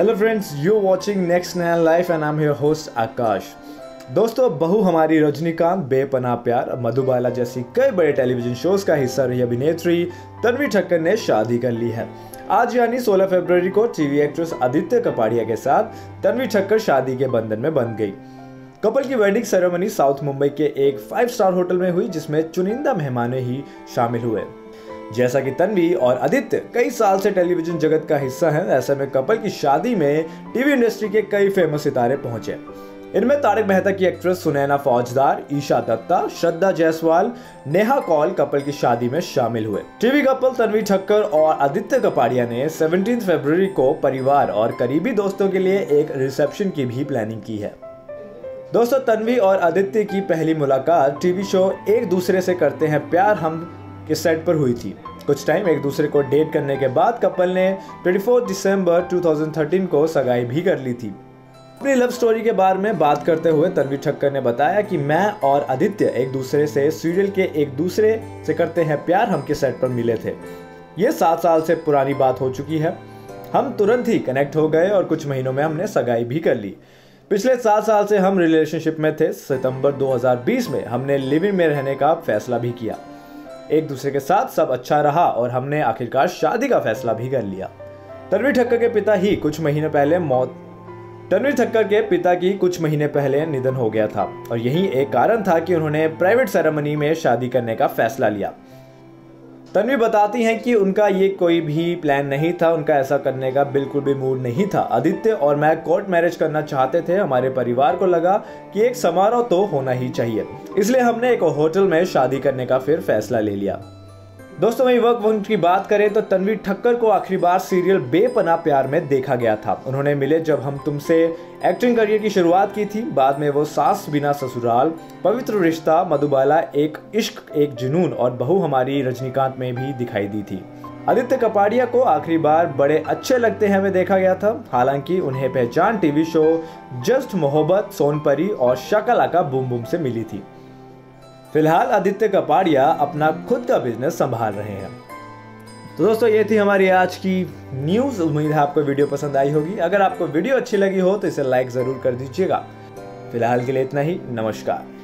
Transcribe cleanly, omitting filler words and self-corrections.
Hello friends, you watching next नया life and I am your host Akash. दोस्तों, बहू हमारी रजनीकांत, बेपनाह प्यार, मधुबाला जैसी कई बड़े टेलीविजन शोज का हिस्सा रही अभिनेत्री तन्वी ठक्कर ने शादी कर ली है। आज यानी 16 फरवरी को टीवी एक्ट्रेस आदित्य कपाड़िया के साथ तन्वी ठक्कर शादी के बंधन में बंध गई। कपल की वेडिंग सेरेमनी साउथ मुंबई के एक 5 स्टार होटल में हुई, जिसमें चुनिंदा मेहमान ही शामिल हुए। जैसा कि तन्वी और आदित्य कई साल से टेलीविजन जगत का हिस्सा हैं, ऐसे में कपल की शादी में टीवी इंडस्ट्री के कई फेमस सितारे पहुंचे। इनमें तारक मेहता की एक्ट्रेस सुनैना फौजदार, ईशा दत्ता, श्रद्धा जायसवाल, नेहा कौल कपल की शादी में शामिल हुए। टीवी कपल तन्वी ठक्कर और आदित्य कपाड़िया ने 17 फरवरी को परिवार और करीबी दोस्तों के लिए एक रिसेप्शन की भी प्लानिंग की है। दोस्तों, तन्वी और आदित्य की पहली मुलाकात टीवी शो एक दूसरे से करते हैं प्यार हम के सेट पर हुई थी। कुछ टाइम एक दूसरे को डेट करने के बाद कपल ने 24 दिसंबर 2013 को सगाई भी कर ली थी। अपनी लव स्टोरी के बारे में बात करते हुए तन्वी ठक्कर ने बताया कि मैं और आदित्य एक दूसरे से सीरियल के एक दूसरे से करते हैं प्यार हम के सेट पर मिले थे। ये 7 साल से पुरानी बात हो चुकी है। हम तुरंत ही कनेक्ट हो गए और कुछ महीनों में हमने सगाई भी कर ली। पिछले 7 साल से हम रिलेशनशिप में थे। सितंबर 2020 में हमने लिव इन में रहने का फैसला भी किया। एक दूसरे के साथ सब अच्छा रहा और हमने आखिरकार शादी का फैसला भी कर लिया। तन्वी ठक्कर के पिता की कुछ महीने पहले निधन हो गया था और यही एक कारण था कि उन्होंने प्राइवेट सेरेमनी में शादी करने का फैसला लिया। तन्वी बताती हैं कि उनका ये कोई भी प्लान नहीं था, उनका ऐसा करने का बिल्कुल भी मूड नहीं था। आदित्य और मैं कोर्ट मैरिज करना चाहते थे। हमारे परिवार को लगा कि एक समारोह तो होना ही चाहिए, इसलिए हमने एक होटल में शादी करने का फिर फैसला ले लिया। दोस्तों, वही वक्त की बात करें तो तन्वी ठक्कर को आखिरी बार सीरियल बेपनाह प्यार में देखा गया था। उन्होंने मिले जब हम तुमसे एक्टिंग करियर की शुरुआत की थी। बाद में वो सास बिना ससुराल, पवित्र रिश्ता, मधुबाला, एक इश्क एक जुनून और बहू हमारी रजनीकांत में भी दिखाई दी थी। आदित्य कपाड़िया को आखिरी बार बड़े अच्छे लगते हैं में देखा गया था। हालांकि उन्हें पहचान टीवी शो जस्ट मोहब्बत, सोनपरी और शाका लाका बूम बूम से मिली थी। फिलहाल आदित्य कपाड़िया अपना खुद का बिजनेस संभाल रहे हैं। तो दोस्तों, ये थी हमारी आज की न्यूज़। उम्मीद है आपको वीडियो पसंद आई होगी। अगर आपको वीडियो अच्छी लगी हो तो इसे लाइक ज़रूर कर दीजिएगा। फिलहाल के लिए इतना ही। नमस्कार।